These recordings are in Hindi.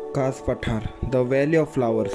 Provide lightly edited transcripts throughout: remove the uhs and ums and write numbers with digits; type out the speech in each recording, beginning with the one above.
कास पठार, द वैली ऑफ फ्लावर्स।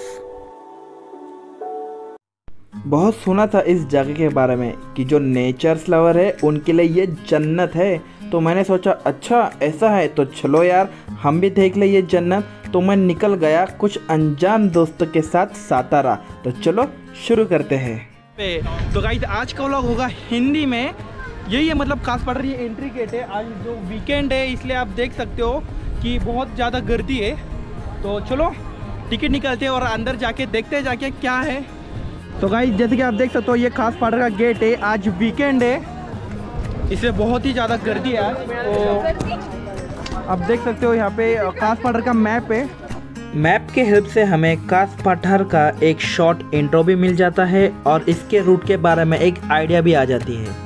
बहुत सुना था इस जगह के बारे में कि जो नेचर्स लवर है उनके लिए ये जन्नत है। तो मैंने सोचा अच्छा ऐसा है तो चलो यार हम भी देख ले ये जन्नत। तो मैं निकल गया कुछ अनजान दोस्तों के साथ सातारा। तो चलो शुरू करते हैं। तो गाइस आज का व्लॉग होगा हिंदी में। यही है मतलब कास पठार ये एंट्री गेट है। आज जो वीकेंड है इसलिए आप देख सकते हो कि बहुत ज़्यादा गर्दी है। तो चलो टिकट निकलते हैं और अंदर जाके देखते हैं जाके क्या है। तो गाइस जैसे कि आप देख सकते हो ये कास पठार का गेट है। आज वीकेंड है इसलिए बहुत ही ज़्यादा गर्दी है आज। तो आप देख सकते हो यहाँ पे कास पठार का मैप है। मैप के हेल्प से हमें कास पठार का एक शॉर्ट इंट्रो भी मिल जाता है और इसके रूट के बारे में एक आइडिया भी आ जाती है।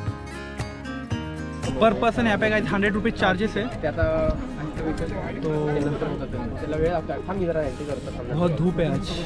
पर पर्सन यहाँ पे 100 रुपीज़ चार्जेस है। तो बहुत धूप है आज।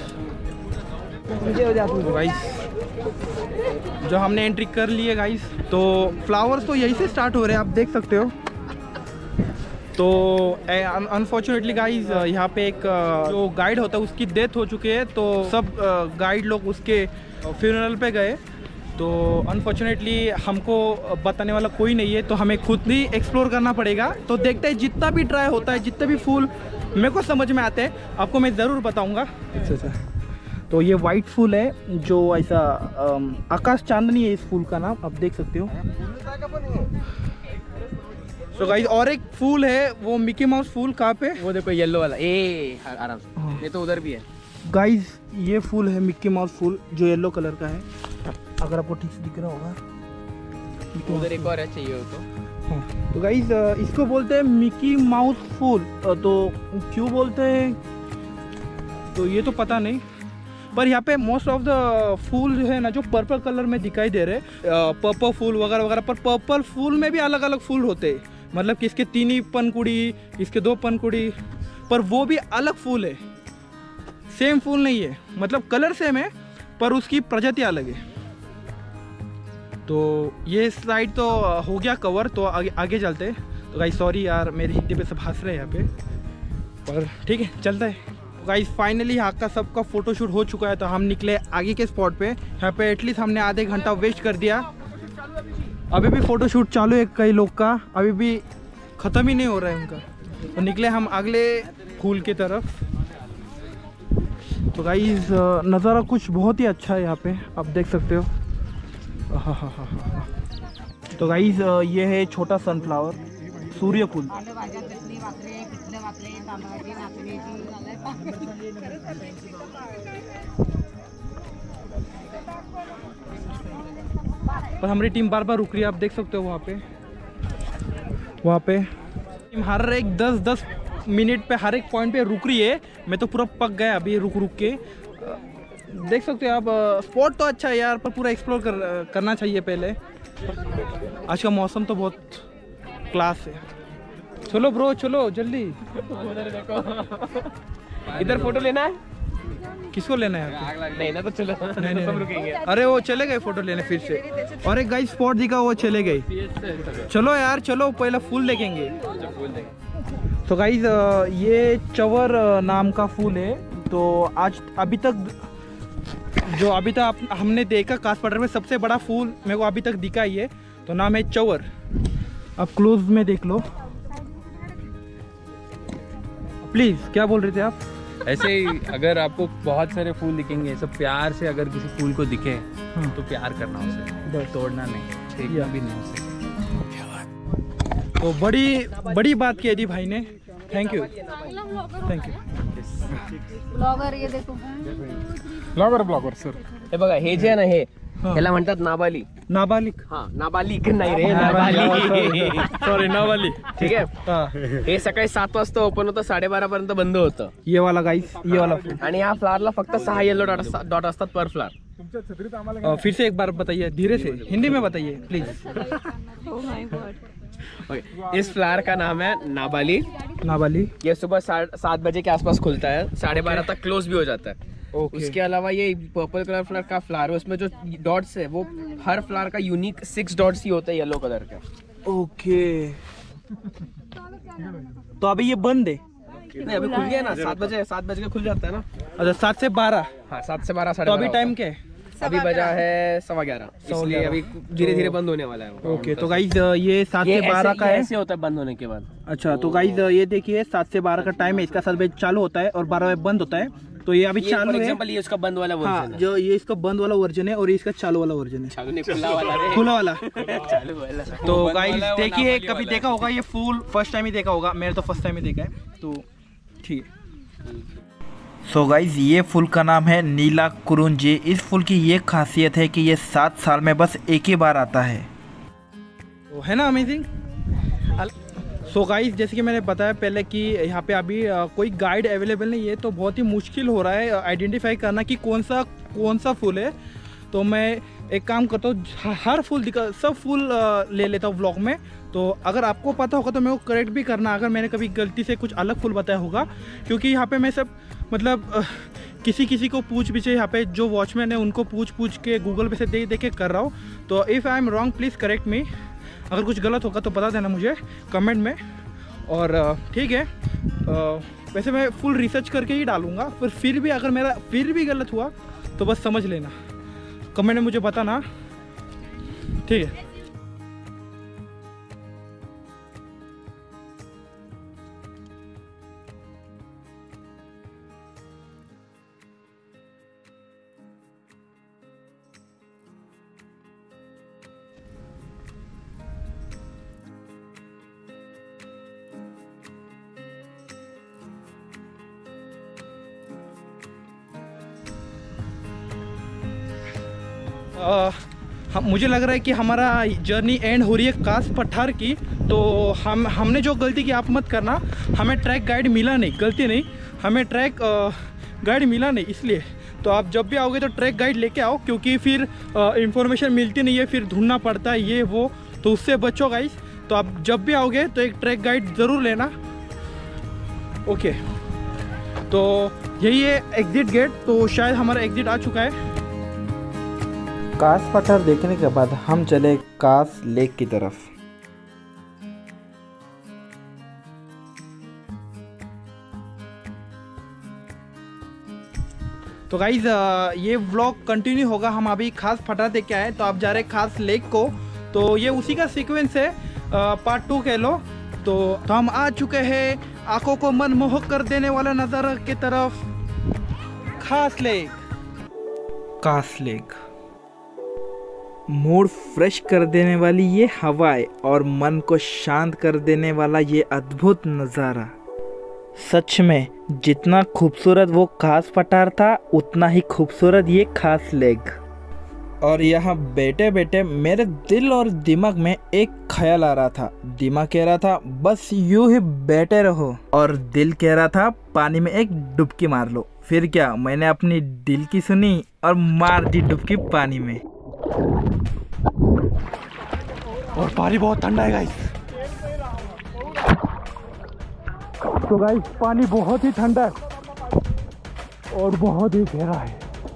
गाइस जो हमने एंट्री कर ली है गाइस। तो फ्लावर्स तो यहीं से स्टार्ट हो रहे हैं आप देख सकते हो। तो अनफॉर्चुनेटली गाइस यहाँ पे एक जो गाइड होता है उसकी डेथ हो चुकी है। तो सब गाइड लोग उसके फ्यूनरल पे गए। तो अनफॉर्चुनेटली हमको बताने वाला कोई नहीं है तो हमें खुद ही एक्सप्लोर करना पड़ेगा। तो देखते हैं जितना भी ट्राई होता है जितने भी फूल मेरे को समझ में आते हैं आपको मैं ज़रूर बताऊंगा। अच्छा तो ये वाइट फूल है जो ऐसा आकाश चांदनी है इस फूल का नाम आप देख सकते हो। तो गाइस और एक फूल है वो मिकी माउस फूल। कहाँ पे वो देखो येलो वाला आराम से। ये तो उधर भी है गाइस। ये फूल है मिकी माउस फूल जो येलो कलर का है। अगर आपको ठीक से दिख रहा होगा उधर एक और है चाहिए हो तो। तो गाइस इसको बोलते हैं मिकी माउस फूल। तो क्यों बोलते हैं तो ये तो पता नहीं। पर यहाँ पे मोस्ट ऑफ द फूल जो है ना जो पर्पल कलर में दिखाई दे रहे पर्पल फूल वगैरह वगैरह। पर पर्पल फूल में भी अलग अलग फूल होते हैं। मतलब किसके 3 ही पनकुड़ी किसके 2 पनकुड़ी। पर वो भी अलग फूल है सेम फूल नहीं है। मतलब कलर सेम है पर उसकी प्रजाति अलग है। तो ये साइड तो हो गया कवर। तो आगे चलते हैं। तो गाइस सॉरी यार मेरी हिंदी पे सब हंस रहे हैं यहाँ पे पर ठीक है चलता है। तो गाइस फाइनली यहाँ का सबका फ़ोटोशूट हो चुका है। तो हम निकले आगे के स्पॉट पे। यहाँ पे एटलीस्ट हमने आधे घंटा वेस्ट कर दिया। अभी भी फ़ोटोशूट चालू है कई लोग का। अभी भी ख़त्म ही नहीं हो रहा है उनका। तो निकले हम अगले फूल की तरफ। तो गाइस नज़ारा कुछ बहुत ही अच्छा है यहाँ पे आप देख सकते हो। हाँ। तो गाइस ये है छोटा सनफ्लावर सूर्यकुल। पर हमारी टीम बार बार रुक रही है आप देख सकते हो वहाँ पे टीम हर एक 10-10 मिनट पे हर एक पॉइंट पे रुक रही है। मैं तो पूरा पक गया अभी रुक के। देख सकते हो आप स्पॉट तो अच्छा है यार पर पूरा एक्सप्लोर करना चाहिए पहले। आज का मौसम तो बहुत क्लास है। चलो ब्रो चलो जल्दी। इधर फोटो लेना है। किसको लेना है नहीं ना तो चलो नहीं। सब रुकेंगे। अरे वो चले गए फोटो लेने फिर से। और एक गाइस स्पॉट दिखा वो चले गए। चलो यार चलो पहला फूल देखेंगे। तो गाइस ये चवर नाम का फूल है। तो आज अभी तक हमने देखा कास पठार में सबसे बड़ा फूल मेरे को अभी तक दिखा ही है। तो नाम है चवर। आप क्लोज में देख लो प्लीज। क्या बोल रहे थे आप? ऐसे ही अगर आपको बहुत सारे फूल दिखेंगे सब प्यार से अगर किसी फूल को दिखे तो प्यार करना उसे तोड़ना नहीं छेड़ना भी नहीं उसे। तो बड़ी बात कह दी भाई ने। Thank you. ब्लॉगर ये देखो ब्लॉगर सर हे बघा हे जे आहे ना हे ह्याला म्हणतात नाबालिग। नाबालिग नाही रे नाबालिग सॉरी नाबालिग। ठीक आहे। हे सकाळी 7 वाजता ओपन होतं 12:30 पर्यंत बंद होतं। ये वाला गाइस ये वाला फूल। आणि या फ्लावरला फक्त 6 येलो डॉट असतात पर फ्लावर। फिर से एक बार बताइए धीरे से हिंदी में बताइए प्लीज। इस फ्लावर का नाम है नाबालिग। ये सुबह 7 बजे के आसपास खुलता है 12:30 तक क्लोज भी हो जाता है। उसके अलावा ये पर्पल कलर फ्लावर का फ्लावर है उसमें जो डॉट्स है वो हर फ्लावर का यूनिक 6 डॉट्स ही होता है येलो कलर का। ओके तो अभी ये बंद है नहीं अभी खुल गया ना, 7 बजे के खुल जाता है ना। अच्छा 7 से 12। हाँ 7 से 12 तो अभी टाइम क्या है? अभी बजा है 11:15, इसलिए अभी धीरे धीरे बंद होने वाला है। ओके तो गाइज ये 7 से 12 का है। ऐसे होता है बंद होने के बाद। अच्छा तो गाइज ये देखिए 7 से 12 का टाइम है, इसका 7 बजे चालू होता है और 12 बजे बंद होता है। तो ये अभी चालू है। ये इसका बंद वाला वर्जन हाँ, है। जो ये इसका बंद वाला वर्जन है और ये इसका चालू वाला वर्जन है। चालू नहीं, खुला वाला। खुला वाला। चालू वाला। तो गाइज देखिए कभी देखा होगा ये फूल, फर्स्ट टाइम ही देखा होगा, मैंने तो फर्स्ट टाइम ही देखा है। तो ठीक है। सो गाइज ये फूल का नाम है नीला कुरुंजी। इस फूल की ये खासियत है कि ये 7 साल में बस एक ही बार आता है। तो है ना अमेजिंग। सो गाइज जैसे कि मैंने बताया पहले कि यहाँ पे अभी कोई गाइड अवेलेबल नहीं है, तो बहुत ही मुश्किल हो रहा है आइडेंटिफाई करना कि कौन सा फूल है। तो मैं एक काम करता हूँ, हर फूल सब फूल ले लेता हूँ व्लॉग में। तो अगर आपको पता होगा तो मेरे को करेक्ट भी करना अगर मैंने कभी गलती से कुछ अलग फूल बताया होगा, क्योंकि यहाँ पे मैं सब मतलब किसी को पूछ यहाँ पे जो वॉचमैन है उनको पूछ के गूगल पे से देख के कर रहा हूँ। तो if I am wrong please correct me. अगर कुछ गलत होगा तो बता देना मुझे कमेंट में। और ठीक है, वैसे मैं फुल रिसर्च करके ही डालूँगा, फिर भी अगर मेरा फिर भी गलत हुआ तो बस समझ लेना, कमेंट में मुझे बताना, ठीक है। मुझे लग रहा है कि हमारा जर्नी एंड हो रही है कास पठार की। तो हमने जो गलती की आप मत करना, हमें ट्रैक गाइड मिला नहीं, गलती नहीं, हमें ट्रैक गाइड मिला नहीं, इसलिए तो आप जब भी आओगे तो ट्रैक गाइड लेके आओ, क्योंकि फिर इंफॉर्मेशन मिलती नहीं है, फिर ढूंढना पड़ता है ये वो, तो उससे बचो गाइस। तो आप जब भी आओगे तो एक ट्रैक गाइड ज़रूर लेना। ओके तो यही है एग्जिट गेट, तो शायद हमारा एग्जिट आ चुका है। कास पठार देखने के बाद हम चले कास लेक की तरफ। तो गाइज ये व्लॉग कंटिन्यू होगा, हम अभी खास पठार देख के आए, तो आप जा रहे खास लेक को, तो ये उसी का सीक्वेंस है, पार्ट 2 कह लो। तो हम आ चुके हैं आंखों को मनमोहक कर देने वाला नज़ारा की तरफ, खास lake. Kaas lake, mood fresh कर देने वाली ये हवाएं और मन को शांत कर देने वाला ये अद्भुत नज़ारा। सच में जितना खूबसूरत वो खास पठार था उतना ही खूबसूरत ये खास लेक। और यहाँ बैठे बैठे मेरे दिल और दिमाग में एक ख्याल आ रहा था। दिमाग कह रहा था बस यूं ही बैठे रहो, और दिल कह रहा था पानी में एक डुबकी मार लो। फिर क्या, मैंने अपनी दिल की सुनी और मार दी डुबकी पानी में। और पानी बहुत ठंडा है गाइस। तो गाइस पानी बहुत ही ठंडा है और बहुत ही गहरा है।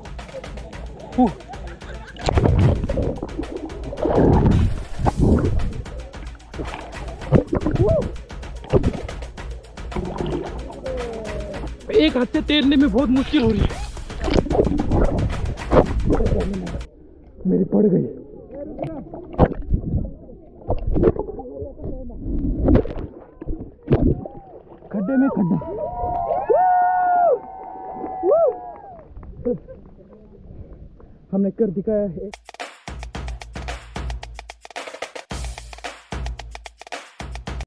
एक हाथ से तैरने में बहुत मुश्किल हो रही है, मेरी पड़ गई। खड्डे में खड्डा, हमने कर दिखाया है।